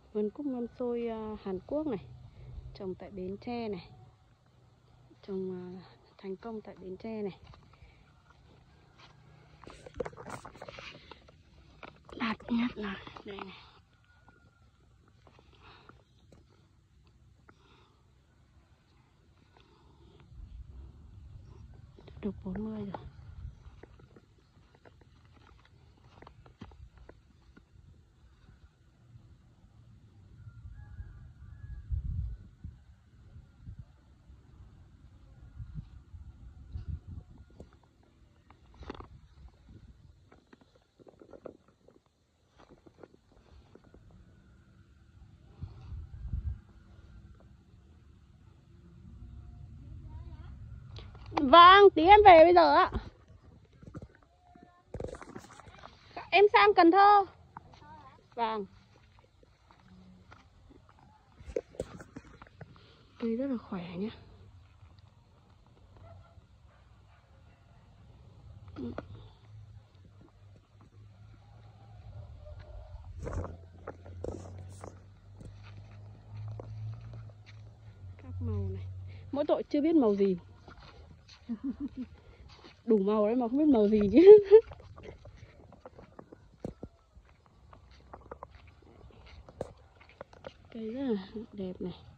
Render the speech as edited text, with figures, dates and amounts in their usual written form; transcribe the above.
Vườn cúc mâm xôi Hàn Quốc này, trồng tại Bến Tre này, trồng thành công tại Bến Tre này. Đạt nhất là đây này. Được 40 rồi. Vâng, tí em về bây giờ ạ. Em sang Cần Thơ. Vâng. Cây rất là khỏe nhé. Các màu này, mỗi tội chưa biết màu gì. Đủ màu đấy mà không biết màu gì chứ. Cây rất là đẹp này.